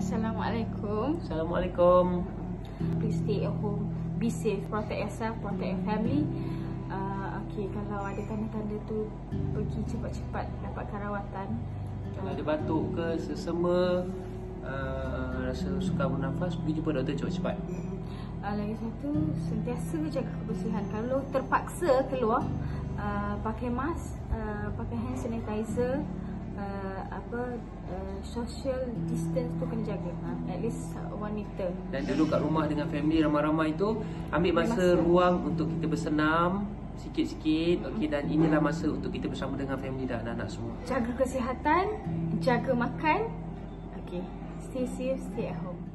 Assalamualaikum. Assalamualaikum. Please stay at home, be safe, protect yourself, protect your family. Okay, kalau ada tanda-tanda tu, pergi cepat-cepat dapatkan rawatan. Kalau ada batuk ke, sesama, rasa sukar bernafas, pergi jumpa doktor cepat-cepat. Lagi satu, sentiasa jaga kebersihan. Kalau terpaksa keluar, pakai mask, pakai hand sanitizer, social distance tu kena jaga, at least 1 meter. Dan duduk kat rumah dengan family ramai-ramai tu, ambil masa ruang untuk kita bersenam sikit-sikit. Okey, dan inilah masa untuk kita bersama dengan family dan anak-anak semua. Jaga kesihatan, jaga makan. Okey, stay safe, stay at home.